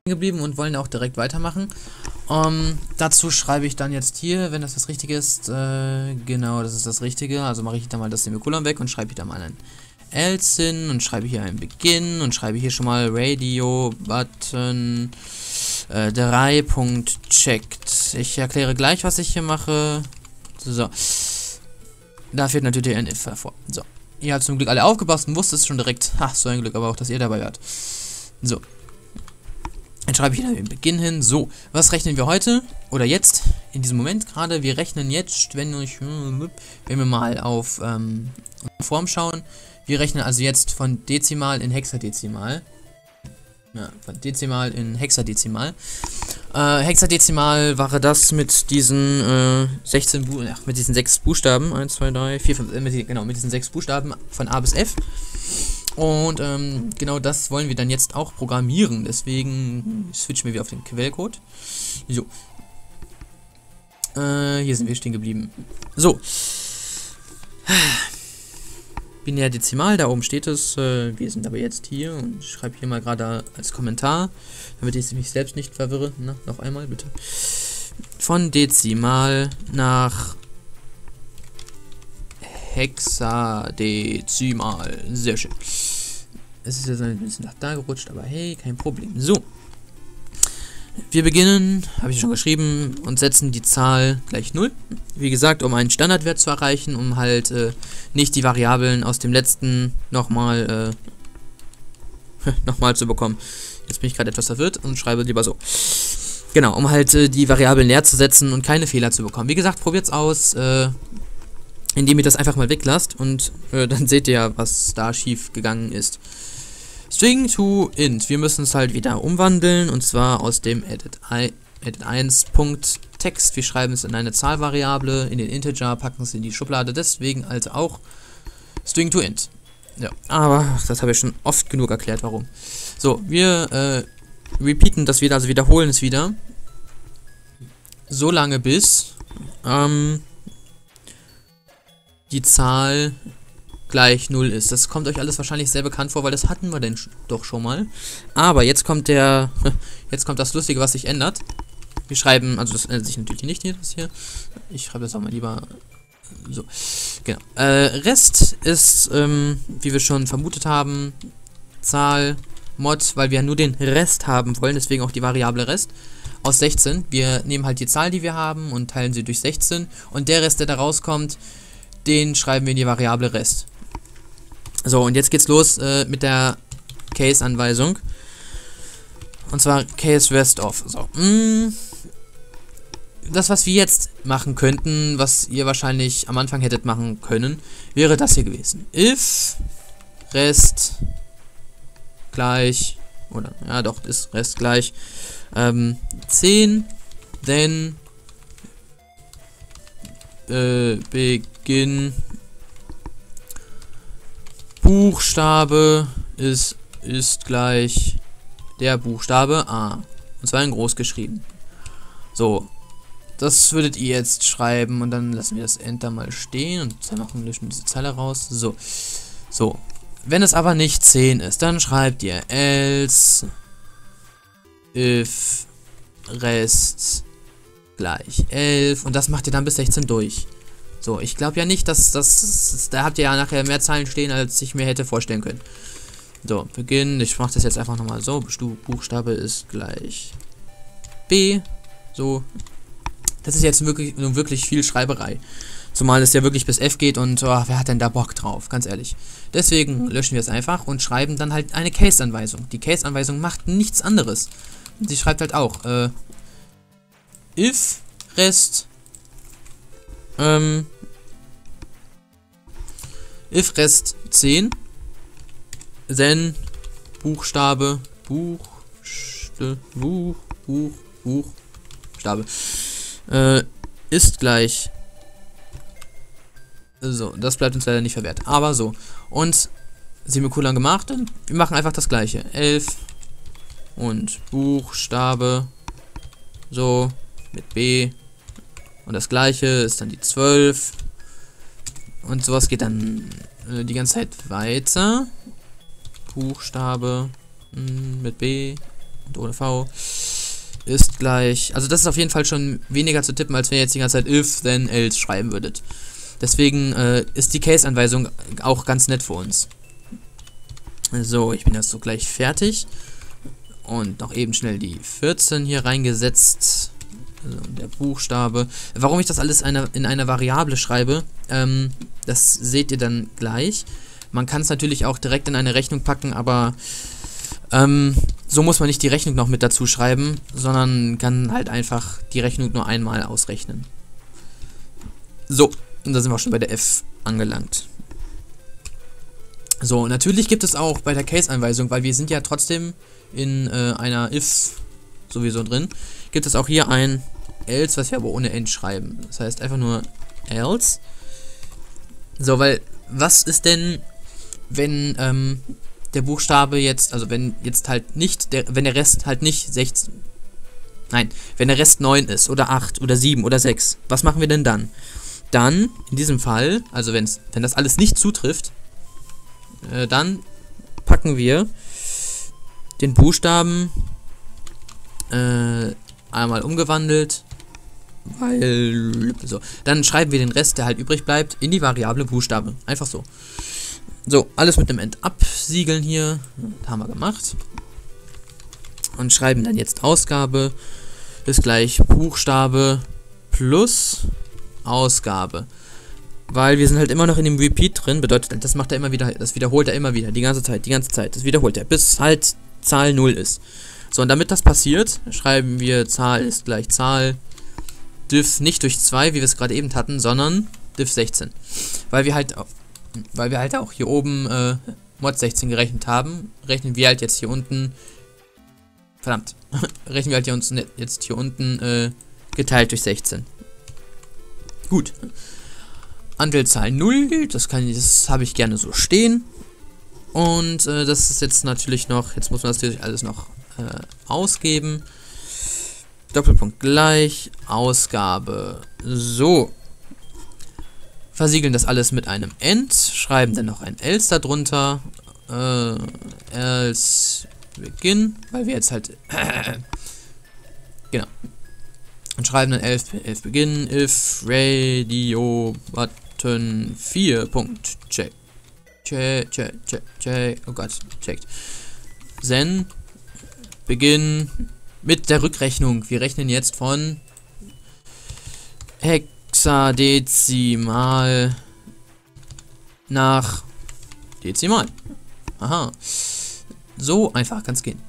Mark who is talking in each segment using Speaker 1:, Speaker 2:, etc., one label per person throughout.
Speaker 1: geblieben und wollen auch direkt weitermachen. Dazu schreibe ich dann jetzt hier, wenn das Richtige ist, genau, das ist das Richtige, also mache ich da mal das Semikolon weg und schreibe da mal ein else hin und schreibe hier einen Beginn und schreibe hier schon mal Radio Button 3.checked. Ich erkläre gleich, was ich hier mache. So. Da fehlt natürlich ein if hervor. So. Ihr habt zum Glück alle aufgepasst und wusstet es schon direkt. Ha, so ein Glück, aber auch, dass ihr dabei wart. So. Dann schreibe ich hier den Beginn hin. So, was rechnen wir heute? Oder jetzt? In diesem Moment gerade. Wir rechnen jetzt, wenn wir mal auf Form schauen. Wir rechnen also jetzt von Dezimal in Hexadezimal. Ja, von Dezimal in Hexadezimal. Hexadezimal wäre das mit diesen 6 Buchstaben. 1, 2, 3, 4, 5, genau, mit diesen 6 Buchstaben von A bis F. Und genau das wollen wir dann jetzt auch programmieren. Deswegen switchen wir wieder auf den Quellcode. So. Hier sind wir stehen geblieben. So. Binär Dezimal, da oben steht es. Wir sind aber jetzt hier und ich schreibe hier mal gerade als Kommentar, damit ich mich selbst nicht verwirre. Na, noch einmal bitte. Von Dezimal nach Hexadezimal. Sehr schön. Es ist jetzt ein bisschen nach da gerutscht, aber hey, kein Problem. So. Wir beginnen, habe ich schon geschrieben, und setzen die Zahl gleich 0. Wie gesagt, um einen Standardwert zu erreichen, um halt nicht die Variablen aus dem letzten nochmal zu bekommen. Jetzt bin ich gerade etwas verwirrt und schreibe lieber so. Genau, um halt die Variablen leer zu setzen und keine Fehler zu bekommen. Wie gesagt, probiert's aus, indem ihr das einfach mal weglasst und dann seht ihr ja, was da schief gegangen ist. String to int. Wir müssen es halt wieder umwandeln und zwar aus dem edit1.text. Wir schreiben es in eine Zahlvariable, in den Integer, packen es in die Schublade, deswegen also auch String to int. Ja, aber das habe ich schon oft genug erklärt, warum. So, wir repeaten das wieder, also wiederholen es wieder. So lange bis die Zahl gleich 0 ist. Das kommt euch alles wahrscheinlich sehr bekannt vor, weil das hatten wir denn doch schon mal. Aber jetzt kommt jetzt kommt das Lustige, was sich ändert. Wir schreiben, also das ändert sich natürlich nicht hier, das hier. Ich schreibe das auch mal lieber so. Genau. Rest ist, wie wir schon vermutet haben, Zahl Mod, weil wir nur den Rest haben wollen, deswegen auch die Variable Rest. Aus 16. Wir nehmen halt die Zahl, die wir haben und teilen sie durch 16. Und der Rest, der da rauskommt, den schreiben wir in die Variable Rest. So, und jetzt geht's los mit der Case-Anweisung. Und zwar Case Rest of. So. Das, was wir jetzt machen könnten, was ihr wahrscheinlich am Anfang hättet machen können, wäre das hier gewesen. If Rest gleich, oder, ja doch, ist Rest gleich 10, then Beginn Buchstabe ist gleich der Buchstabe A. Und zwar in groß geschrieben. So. Das würdet ihr jetzt schreiben und dann lassen wir das Enter mal stehen und dann machen wir diese Zeile raus. So. So. Wenn es aber nicht 10 ist, dann schreibt ihr else if Rest gleich 11 und das macht ihr dann bis 16 durch. So, ich glaube ja nicht, dass da habt ihr ja nachher mehr Zahlen stehen, als ich mir hätte vorstellen können. So, Beginn, ich mache das jetzt einfach nochmal so, Buchstabe ist gleich B, so. Das ist jetzt wirklich viel Schreiberei. Zumal es ja wirklich bis F geht und wer hat denn da Bock drauf, ganz ehrlich. Deswegen löschen wir es einfach und schreiben dann halt eine Case-Anweisung. Die Case-Anweisung macht nichts anderes. Sie schreibt halt auch, if Rest if Rest 10, then Buchstabe ist gleich. So, das bleibt uns leider nicht verwehrt. Aber so. Und Semikolon gemacht. Und wir machen einfach das gleiche. 11 und Buchstabe so mit B. Und das gleiche ist dann die 12. Und sowas geht dann die ganze Zeit weiter. Buchstabe mit B und ohne V ist gleich, also das ist auf jeden Fall schon weniger zu tippen, als wenn ihr jetzt die ganze Zeit if, then, else schreiben würdet. Deswegen ist die Case-Anweisung auch ganz nett für uns. So, ich bin jetzt so gleich fertig. Und noch eben schnell die 14 hier reingesetzt. Also der Buchstabe. Warum ich das alles in einer Variable schreibe, das seht ihr dann gleich. Man kann es natürlich auch direkt in eine Rechnung packen, aber so muss man nicht die Rechnung noch mit dazu schreiben, sondern kann halt einfach die Rechnung nur einmal ausrechnen. So, und da sind wir auch schon bei der F angelangt. So, natürlich gibt es auch bei der Case-Anweisung, weil wir sind ja trotzdem in einer if sowieso drin, gibt es auch hier ein else, was wir aber ohne end schreiben. Das heißt einfach nur else. So, weil, was ist denn, wenn der Buchstabe jetzt, also wenn jetzt halt nicht, wenn der Rest halt nicht 16, nein, wenn der Rest 9 ist, oder 8, oder 7, oder 6, was machen wir denn dann? Dann, in diesem Fall, also wenn das alles nicht zutrifft, dann packen wir den Buchstaben einmal umgewandelt, weil so, dann schreiben wir den Rest, der halt übrig bleibt, in die Variable Buchstabe. Einfach so. So, alles mit einem End absiegeln hier. Das haben wir gemacht. Und schreiben dann jetzt Ausgabe ist gleich Buchstabe plus Ausgabe. Weil wir sind halt immer noch in dem Repeat drin, bedeutet, das macht er immer wieder, das wiederholt er immer wieder, die ganze Zeit, das wiederholt er, bis halt Zahl 0 ist. So, und damit das passiert, schreiben wir Zahl ist gleich Zahl diff nicht durch 2, wie wir es gerade eben hatten, sondern diff 16. Weil wir halt auch hier oben Mod 16 gerechnet haben, rechnen wir halt jetzt hier unten, verdammt, rechnen wir halt jetzt hier unten geteilt durch 16. Gut. Anteilzahl 0, das habe ich gerne so stehen. Und das ist jetzt natürlich noch, jetzt muss man das natürlich alles noch ausgeben. Doppelpunkt gleich, Ausgabe. So. Versiegeln das alles mit einem End, schreiben dann noch ein else darunter. Else begin, weil wir jetzt halt genau. Und schreiben dann 11 begin, if radio button 4. Check. Check. Oh Gott, checkt. Then begin mit der Rückrechnung. Wir rechnen jetzt von Hexadezimal nach Dezimal. Aha. So einfach kann es gehen.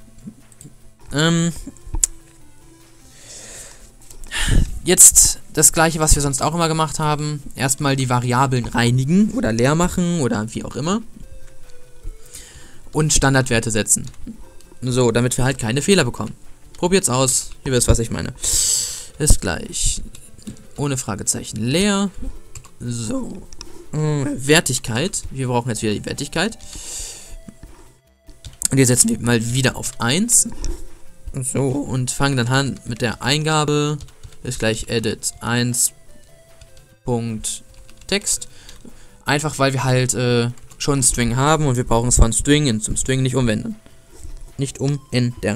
Speaker 1: Jetzt das gleiche, was wir sonst auch immer gemacht haben. Erstmal die Variablen reinigen oder leer machen oder wie auch immer. Und Standardwerte setzen. So, damit wir halt keine Fehler bekommen. Probiert's aus. Ihr wisst, was ich meine. Ist gleich. Ohne Fragezeichen leer. So. Wertigkeit. Wir brauchen jetzt wieder die Wertigkeit. Und hier setzen wir mal wieder auf 1. So, und fangen dann an mit der Eingabe. Ist gleich edit 1. Text. Einfach weil wir halt schon einen String haben und wir brauchen es von String zum String nicht umwenden. Nicht umändern.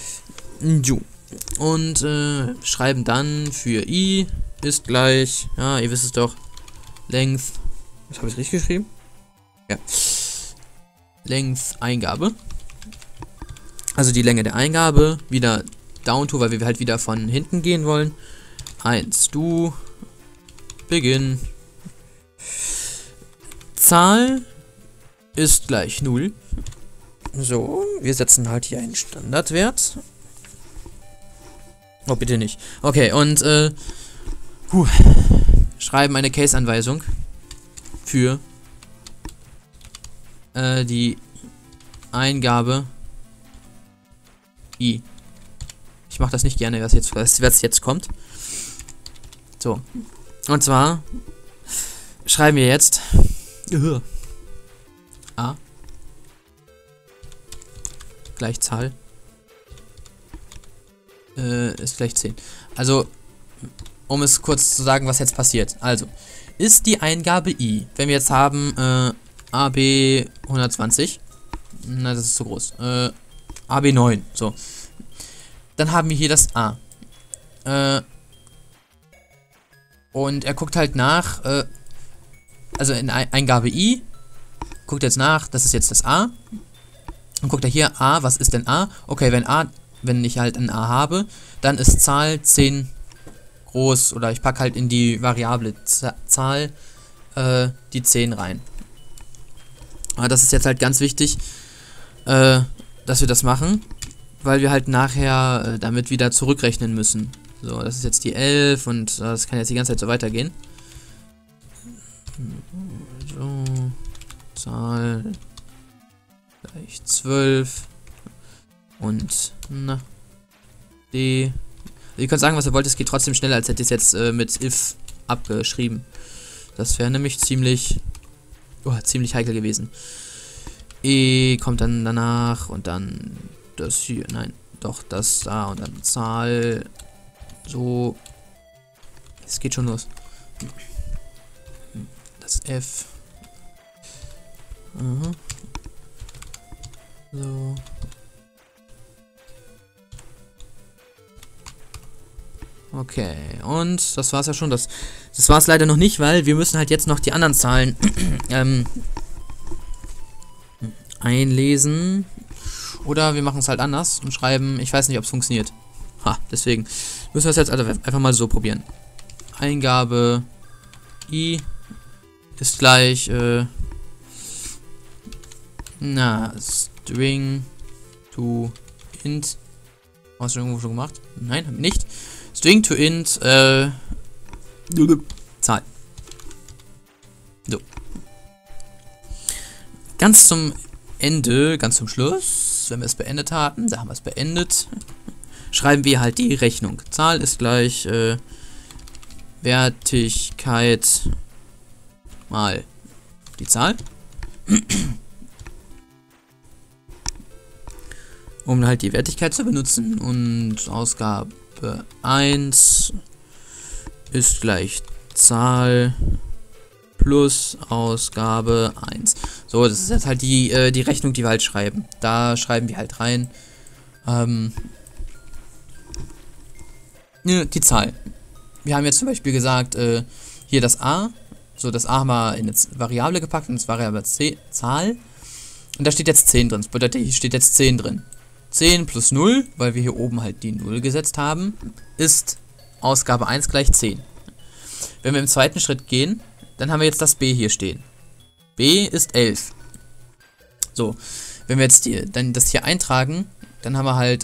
Speaker 1: Und schreiben dann für i ist gleich, ja, ihr wisst es doch, Length, was habe ich richtig geschrieben? Ja. Length Eingabe. Also die Länge der Eingabe, wieder down to, weil wir halt wieder von hinten gehen wollen. 1, du, begin. Zahl ist gleich 0. So, wir setzen halt hier einen Standardwert. Oh, bitte nicht. Okay, und schreiben eine Case-Anweisung für die Eingabe i. Ich mache das nicht gerne, was jetzt kommt. So. Und zwar schreiben wir jetzt a gleich Zahl ist gleich 10. Also, um es kurz zu sagen, was jetzt passiert. Also, ist die Eingabe i, wenn wir jetzt haben AB 120, na, das ist zu groß, AB 9, so. Dann haben wir hier das A. Und er guckt halt nach, also in Eingabe I, guckt jetzt nach, das ist jetzt das A. Und guckt er hier, A, was ist denn A? Okay, wenn ich halt ein A habe, dann ist Zahl 10 groß, oder ich packe halt in die Variable Zahl die 10 rein. Aber das ist jetzt halt ganz wichtig, dass wir das machen, weil wir halt nachher damit wieder zurückrechnen müssen. So, das ist jetzt die 11 und das kann jetzt die ganze Zeit so weitergehen. So, Zahl gleich 12 und na, D. Also ihr könnt sagen, was ihr wollt, es geht trotzdem schneller, als hätte ich es jetzt mit if abgeschrieben. Das wäre nämlich ziemlich heikel gewesen. E kommt dann danach und dann das hier, nein, doch das da und dann Zahl. So. Es geht schon los. Das F. Aha. So. Okay, und das war's ja schon. Das war's leider noch nicht, weil wir müssen halt jetzt noch die anderen Zahlen einlesen. Oder wir machen es halt anders und schreiben, ich weiß nicht, ob es funktioniert. Ha, deswegen müssen wir es jetzt also einfach mal so probieren. Eingabe I ist gleich, String to int. Hast du irgendwo schon gemacht? Nein, hab ich nicht. String to int, Zahl. So. Ganz zum Ende, ganz zum Schluss, wenn wir es beendet haben, da haben wir es beendet, schreiben wir halt die Rechnung. Zahl ist gleich Wertigkeit mal die Zahl. Um halt die Wertigkeit zu benutzen. Und Ausgabe 1 ist gleich Zahl plus Ausgabe 1. So, das ist jetzt halt die Rechnung, die wir halt schreiben. Da schreiben wir halt rein die Zahl. Wir haben jetzt zum Beispiel gesagt, hier das A. So, das A haben wir in eine Variable gepackt, in das Variable Zahl. Und da steht jetzt 10 drin. Das bedeutet, hier steht jetzt 10 drin. 10 plus 0, weil wir hier oben halt die 0 gesetzt haben, ist Ausgabe 1 gleich 10. Wenn wir im zweiten Schritt gehen, dann haben wir jetzt das B hier stehen. B ist 11. So, wenn wir jetzt dann das hier eintragen, dann haben wir halt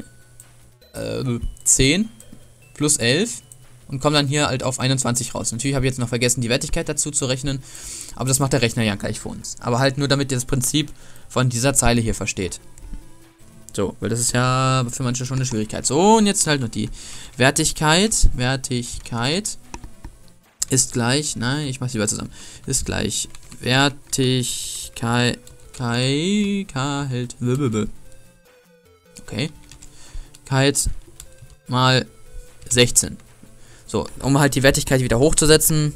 Speaker 1: 10 plus 11 und kommen dann hier halt auf 21 raus. Natürlich habe ich jetzt noch vergessen, die Wertigkeit dazu zu rechnen, aber das macht der Rechner ja gleich für uns. Aber halt nur, damit ihr das Prinzip von dieser Zeile hier versteht. So, weil das ist ja für manche schon eine Schwierigkeit. So, und jetzt halt noch die Wertigkeit. Wertigkeit ist gleich, nein, ich mach's lieber zusammen. Ist gleich Wertigkeit, hält, okay. Keit mal 16. So, um halt die Wertigkeit wieder hochzusetzen,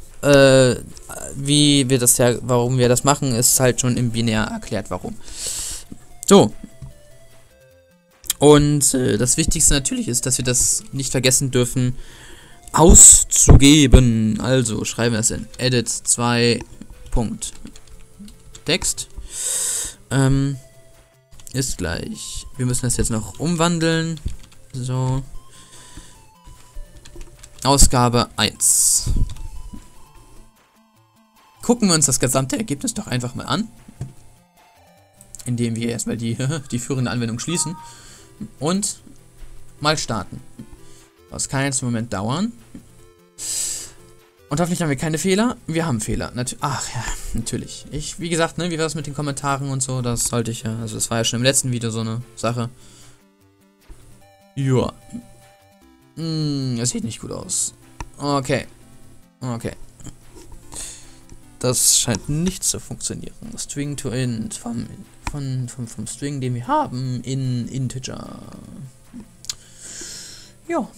Speaker 1: warum wir das machen, ist halt schon im Binär erklärt, warum. So. Und das Wichtigste natürlich ist, dass wir das nicht vergessen dürfen, auszugeben. Also schreiben wir das in edit 2.text. Ist gleich. Wir müssen das jetzt noch umwandeln. So. Ausgabe 1. Gucken wir uns das gesamte Ergebnis doch einfach mal an. Indem wir erstmal die führende Anwendung schließen. Und mal starten. Das kann jetzt im Moment dauern. Und hoffentlich haben wir keine Fehler. Wir haben Fehler. Ach ja, natürlich. Wie gesagt, ne, wie war das mit den Kommentaren und so? Das sollte ich ja. Also das war ja schon im letzten Video so eine Sache. Ja. Das sieht nicht gut aus. Okay. Okay. Das scheint nicht zu funktionieren. String to int vom String, den wir haben, in Integer. Ja.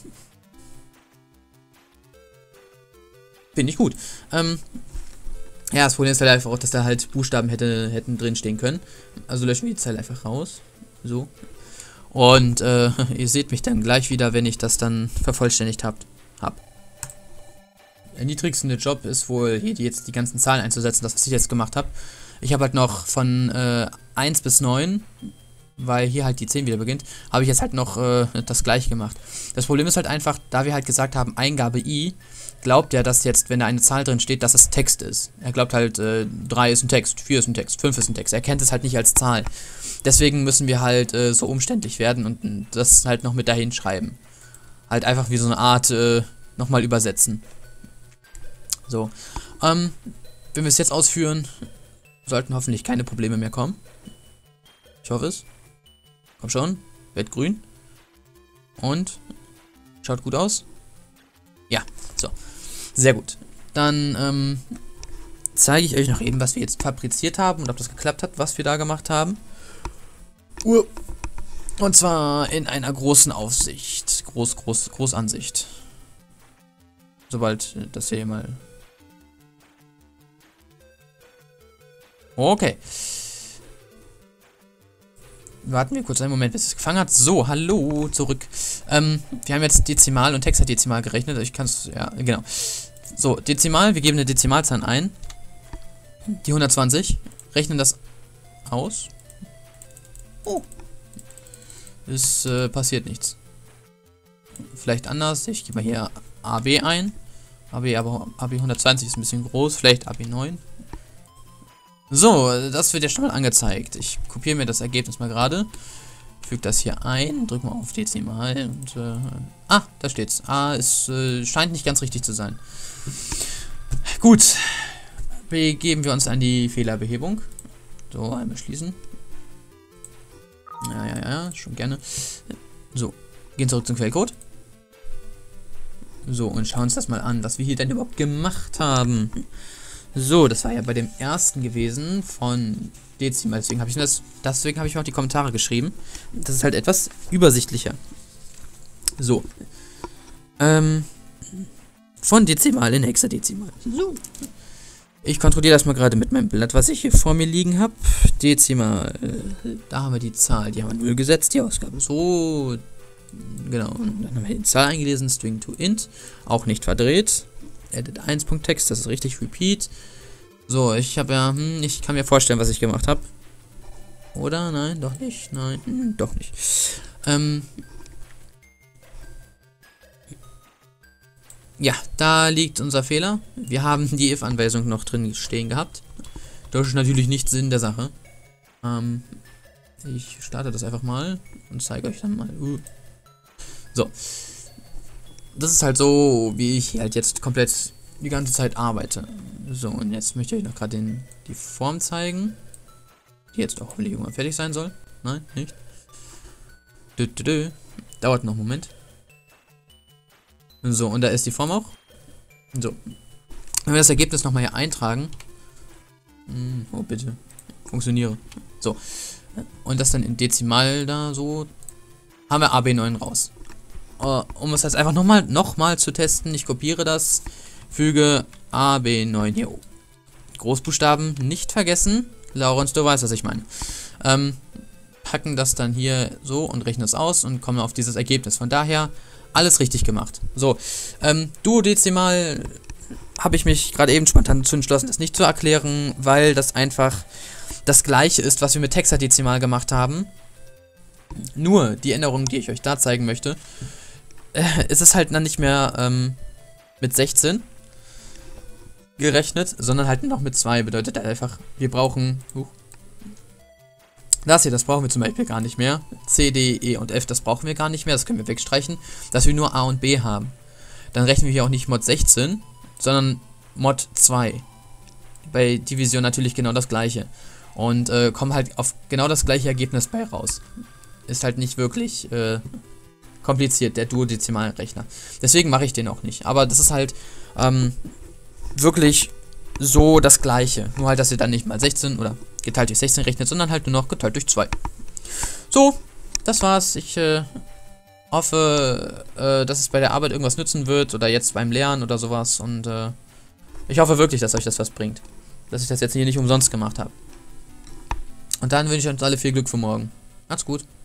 Speaker 1: Finde ich gut. Ja, das Problem ist halt einfach auch, dass da halt Buchstaben hätten drin stehen können. Also löschen wir die Zeile einfach raus. So. Und ihr seht mich dann gleich wieder, wenn ich das dann vervollständigt habe. Der niedrigste Job ist wohl, hier jetzt die ganzen Zahlen einzusetzen, das, was ich jetzt gemacht habe. Ich habe halt noch von 1 bis 9, weil hier halt die 10 wieder beginnt, habe ich jetzt halt noch das gleiche gemacht. Das Problem ist halt einfach, da wir halt gesagt haben, Eingabe I, glaubt er, dass jetzt, wenn da eine Zahl drin steht, dass es Text ist. Er glaubt halt, 3 ist ein Text, 4 ist ein Text, 5 ist ein Text. Er kennt es halt nicht als Zahl. Deswegen müssen wir halt so umständlich werden und das halt noch mit dahin schreiben. Halt einfach wie so eine Art nochmal übersetzen. So. Wenn wir es jetzt ausführen, sollten hoffentlich keine Probleme mehr kommen. Ich hoffe es. Komm schon. Wird grün. Und schaut gut aus. Ja, so. Sehr gut. Dann zeige ich euch noch eben, was wir jetzt fabriziert haben und ob das geklappt hat, was wir da gemacht haben. Und zwar in einer großen Aufsicht. Großansicht. Sobald das hier mal... Okay. Warten wir kurz einen Moment, bis es gefangen hat. So, hallo, zurück. Wir haben jetzt Dezimal und Hexadezimal gerechnet. Ich kann es, ja, genau. So, Dezimal, wir geben eine Dezimalzahl ein. Die 120. Rechnen das aus. Oh. Es passiert nichts. Vielleicht anders. Ich gebe mal hier AB ein. Aber AB 120 ist ein bisschen groß. Vielleicht AB 9. So, das wird ja schon mal angezeigt. Ich kopiere mir das Ergebnis mal gerade. Füge das hier ein. Drück mal auf Dezimal. Und, da steht's. Es scheint nicht ganz richtig zu sein. Gut. Begeben wir uns an die Fehlerbehebung. So, einmal schließen. Ja, schon gerne. So, gehen zurück zum Quellcode. So, und schauen uns das mal an, was wir hier denn überhaupt gemacht haben. So, das war ja bei dem ersten gewesen von Dezimal. Deswegen habe ich auch die Kommentare geschrieben. Das ist halt etwas übersichtlicher. So. Von Dezimal in Hexadezimal. So. Ich kontrolliere das mal gerade mit meinem Blatt, was ich hier vor mir liegen habe. Dezimal. Da haben wir die Zahl. Die haben wir 0 gesetzt, die Ausgabe. So. Genau. Und dann haben wir die Zahl eingelesen. String to int. Auch nicht verdreht. Edit 1.text, das ist richtig, repeat. So, ich habe ja, ich kann mir vorstellen, was ich gemacht habe. Oder? Nein, doch nicht. Nein, doch nicht. Ja, da liegt unser Fehler. Wir haben die if-Anweisung noch drin stehen gehabt. Das ist natürlich nicht Sinn der Sache. Ich starte das einfach mal und zeige euch dann mal. So. Das ist halt so, wie ich halt jetzt komplett die ganze Zeit arbeite. So, und jetzt möchte ich euch noch gerade die Form zeigen. Die jetzt auch hoffentlich irgendwann fertig sein soll. Nein, nicht. Dauert noch einen Moment. So, und da ist die Form auch. So. Wenn wir das Ergebnis nochmal hier eintragen. Oh, bitte. Funktioniere. So. Und das dann in Dezimal da so. Haben wir AB9 raus. Um es jetzt einfach nochmal zu testen, ich kopiere das, füge AB9 hier oben. Großbuchstaben nicht vergessen. Laurens, du weißt, was ich meine. Packen das dann hier so und rechnen es aus und kommen auf dieses Ergebnis. Von daher, alles richtig gemacht. So, Duodezimal habe ich mich gerade eben spontan dazu entschlossen, das nicht zu erklären, weil das einfach das gleiche ist, was wir mit Hexadezimal gemacht haben. Nur die Änderung, die ich euch da zeigen möchte, ist es halt dann nicht mehr mit 16 gerechnet, sondern halt noch mit 2. Bedeutet einfach, wir brauchen das hier, das brauchen wir zum Beispiel gar nicht mehr. C, D, E und F, das brauchen wir gar nicht mehr, das können wir wegstreichen, dass wir nur A und B haben. Dann rechnen wir hier auch nicht Mod 16, sondern Mod 2. Bei Division natürlich genau das gleiche. Und kommen halt auf genau das gleiche Ergebnis bei raus. Ist halt nicht wirklich kompliziert, der Duodezimalrechner. Deswegen mache ich den auch nicht. Aber das ist halt wirklich so das gleiche. Nur halt, dass ihr dann nicht mal 16 oder geteilt durch 16 rechnet, sondern halt nur noch geteilt durch 2. So, das war's. Ich hoffe, dass es bei der Arbeit irgendwas nützen wird oder jetzt beim Lernen oder sowas. Und ich hoffe wirklich, dass euch das was bringt. Dass ich das jetzt hier nicht umsonst gemacht habe. Und dann wünsche ich euch alle viel Glück für morgen. Macht's gut.